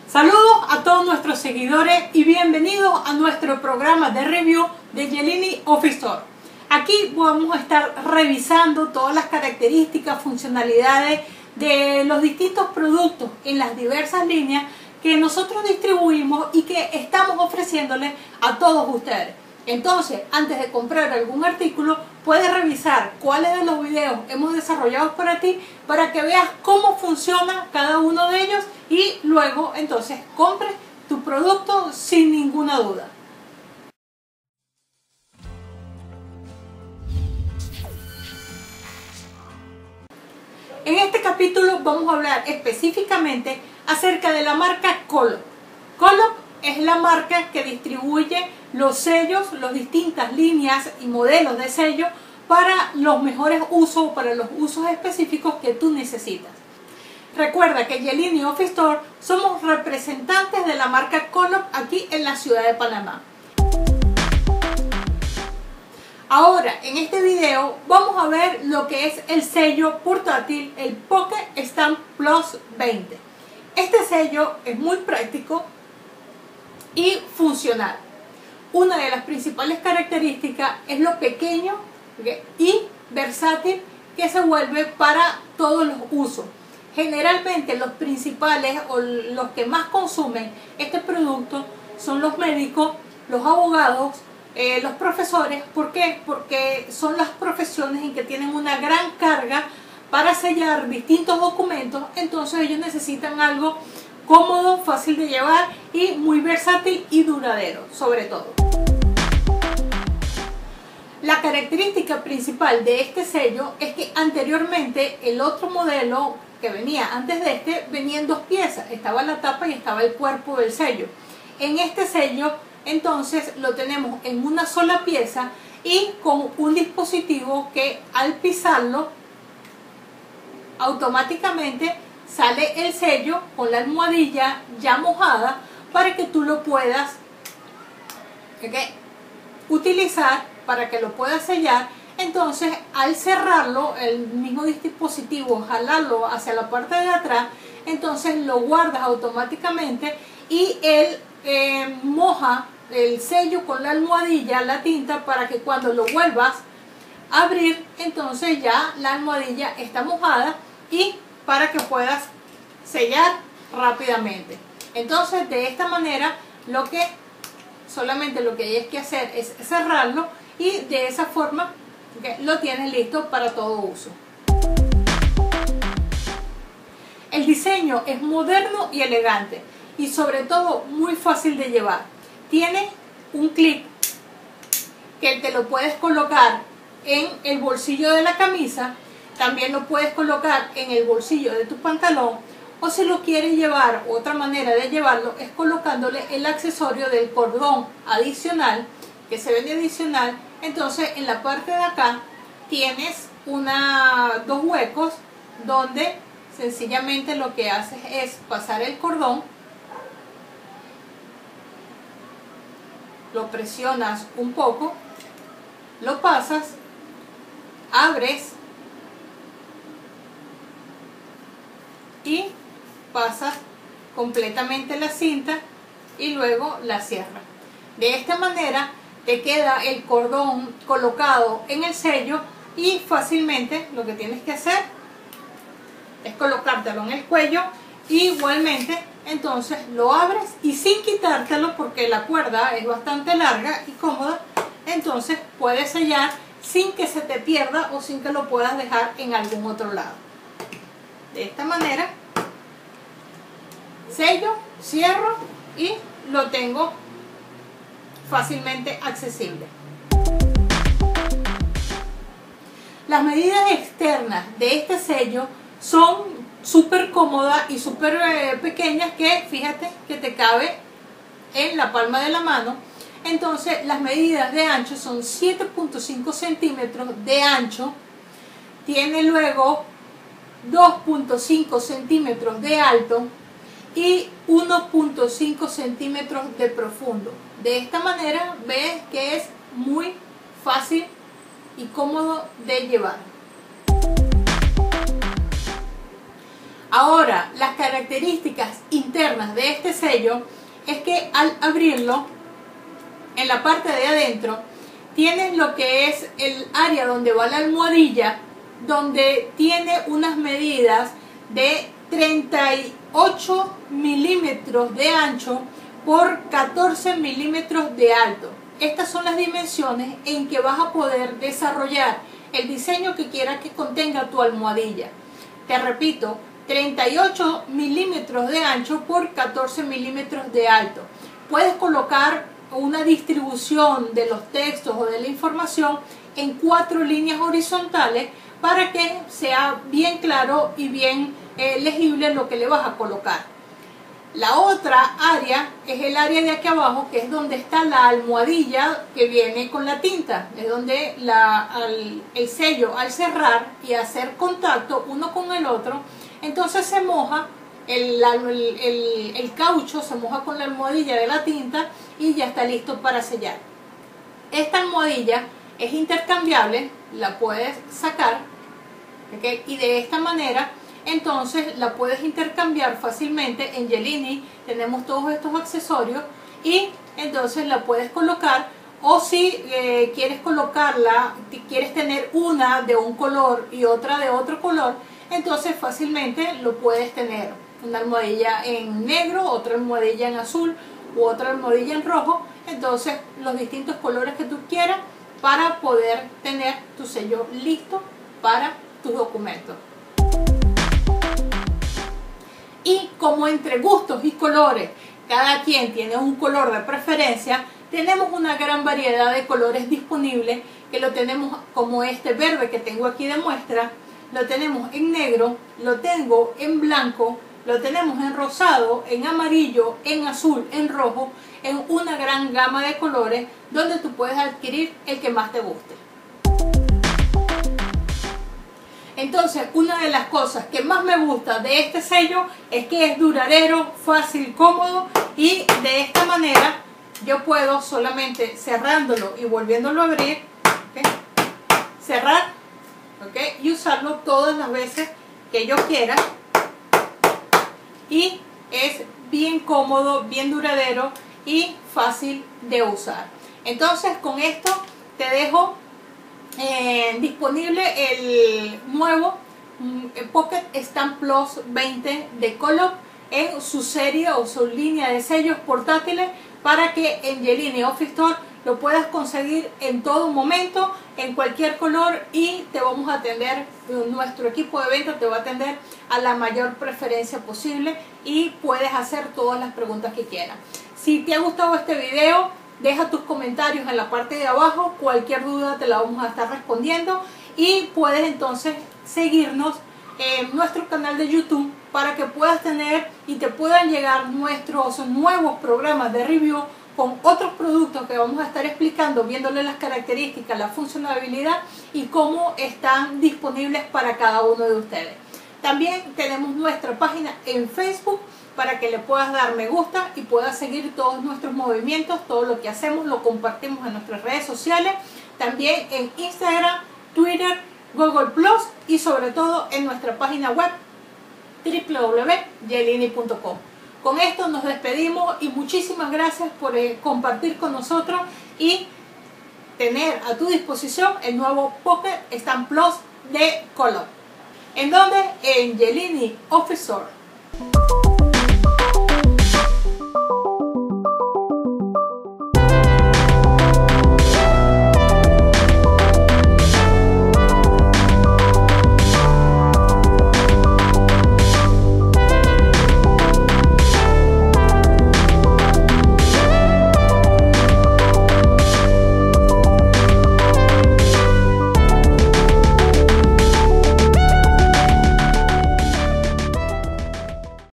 Saludos a todos nuestros seguidores y bienvenidos a nuestro programa de review de Yelini Office Store. Aquí vamos a estar revisando todas las características, funcionalidades de los distintos productos en las diversas líneas que nosotros distribuimos y que estamos ofreciéndoles a todos ustedes. Entonces, antes de comprar algún artículo, puedes revisar cuáles de los videos hemos desarrollado para ti, para que veas cómo funciona cada uno de ellos y luego entonces compres tu producto sin ninguna duda. En este capítulo vamos a hablar específicamente acerca de la marca Collop. Collop es la marca que distribuye los sellos, las distintas líneas y modelos de sellos para los mejores usos, para los usos específicos que tú necesitas. Recuerda que Yelini Office Store somos representantes de la marca Collop aquí en la ciudad de Panamá. Ahora, en este video vamos a ver lo que es el sello portátil, el Pocket Stamp Plus 20. Este sello es muy práctico y funcional. Una de las principales características es lo pequeño y versátil que se vuelve para todos los usos. Generalmente los principales o los que más consumen este producto son los médicos, los abogados, los profesores. ¿Por qué? Porque son las profesiones en que tienen una gran carga para sellar distintos documentos, entonces ellos necesitan algo cómodo, fácil de llevar y muy versátil y duradero, sobre todo. La característica principal de este sello es que anteriormente el otro modelo que venía antes de este venía en dos piezas, estaba la tapa y estaba el cuerpo del sello. En este sello entonces lo tenemos en una sola pieza y con un dispositivo que al pisarlo automáticamente sale el sello con la almohadilla ya mojada para que tú lo puedas utilizar, para que lo puedas sellar. Entonces al cerrarlo, el mismo dispositivo, jalarlo hacia la parte de atrás, entonces lo guardas automáticamente y él moja el sello con la almohadilla, la tinta, para que cuando lo vuelvas a abrir, entonces ya la almohadilla está mojada y para que puedas sellar rápidamente. Entonces de esta manera solamente lo que hay que hacer es cerrarlo y de esa forma lo tienes listo para todo uso. El diseño es moderno y elegante y sobre todo muy fácil de llevar. Tiene un clip que te lo puedes colocar en el bolsillo de la camisa, también lo puedes colocar en el bolsillo de tu pantalón, o si lo quieres llevar, otra manera de llevarlo es colocándole el accesorio del cordón adicional que se vende adicional. Entonces en la parte de acá tienes dos huecos donde sencillamente lo que haces es pasar el cordón, lo presionas un poco, lo pasas, abres y pasas completamente la cinta y luego la cierras. De esta manera te queda el cordón colocado en el sello y fácilmente lo que tienes que hacer es colocártelo en el cuello. Igualmente entonces lo abres y sin quitártelo, porque la cuerda es bastante larga y cómoda, entonces puedes sellar sin que se te pierda o sin que lo puedas dejar en algún otro lado. De esta manera sello, cierro y lo tengo fácilmente accesible. Las medidas externas de este sello son súper cómodas y súper pequeñas, que fíjate que te cabe en la palma de la mano. Entonces las medidas de ancho son 7.5 centímetros de ancho, tiene luego 2.5 centímetros de alto y 1.5 centímetros de profundo. De esta manera ves que es muy fácil y cómodo de llevar. Ahora, las características internas de este sello es que al abrirlo, en la parte de adentro, tienes lo que es el área donde va la almohadilla, donde tiene unas medidas de 38 milímetros de ancho por 14 milímetros de alto. Estas son las dimensiones en que vas a poder desarrollar el diseño que quieras que contenga tu almohadilla. Te repito, 38 milímetros de ancho por 14 milímetros de alto. Puedes colocar una distribución de los textos o de la información en 4 líneas horizontales para que sea bien claro y bien legible lo que le vas a colocar. La otra área es el área de aquí abajo, que es donde está la almohadilla que viene con la tinta. Es donde el sello, al cerrar y hacer contacto uno con el otro, entonces se moja, el caucho se moja con la almohadilla de la tinta y ya está listo para sellar. Esta almohadilla es intercambiable, la puedes sacar, ¿okay? Y de esta manera entonces la puedes intercambiar fácilmente. En Gellini tenemos todos estos accesorios y entonces la puedes colocar, o si quieres colocarla, quieres tener una de un color y otra de otro color, entonces fácilmente lo puedes tener, una almohadilla en negro, otra almohadilla en azul u otra almohadilla en rojo, entonces los distintos colores que tú quieras para poder tener tu sello listo para tus documentos. Y como entre gustos y colores cada quien tiene un color de preferencia, tenemos una gran variedad de colores disponibles, que lo tenemos como este verde que tengo aquí de muestra, lo tenemos en negro, lo tengo en blanco, lo tenemos en rosado, en amarillo, en azul, en rojo, en una gran gama de colores donde tú puedes adquirir el que más te guste. Entonces, una de las cosas que más me gusta de este sello es que es duradero, fácil, cómodo, y de esta manera yo puedo solamente cerrándolo y volviéndolo a abrir, ¿okay? Cerrar, ¿okay? Y usarlo todas las veces que yo quiera, y es bien cómodo, bien duradero y fácil de usar. Entonces, con esto te dejo disponible el nuevo Pocket Stamp Plus 20 de Coloc en su serie o su línea de sellos portátiles, para que en Gellini Office Store lo puedas conseguir en todo momento, en cualquier color, y te vamos a atender, nuestro equipo de venta te va a atender a la mayor preferencia posible y puedes hacer todas las preguntas que quieras. Si te ha gustado este video, deja tus comentarios en la parte de abajo, cualquier duda te la vamos a estar respondiendo, y puedes entonces seguirnos en nuestro canal de YouTube para que puedas tener y te puedan llegar nuestros nuevos programas de review con otros productos que vamos a estar explicando, viéndole las características, la funcionalidad y cómo están disponibles para cada uno de ustedes. También tenemos nuestra página en Facebook para que le puedas dar me gusta y puedas seguir todos nuestros movimientos, todo lo que hacemos lo compartimos en nuestras redes sociales, también en Instagram, Twitter, Google Plus y sobre todo en nuestra página web www.gellini.com. Con esto nos despedimos y muchísimas gracias por compartir con nosotros y tener a tu disposición el nuevo Pocket Stamp Plus de Coloc. ¿En dónde? En Gellini Office Store.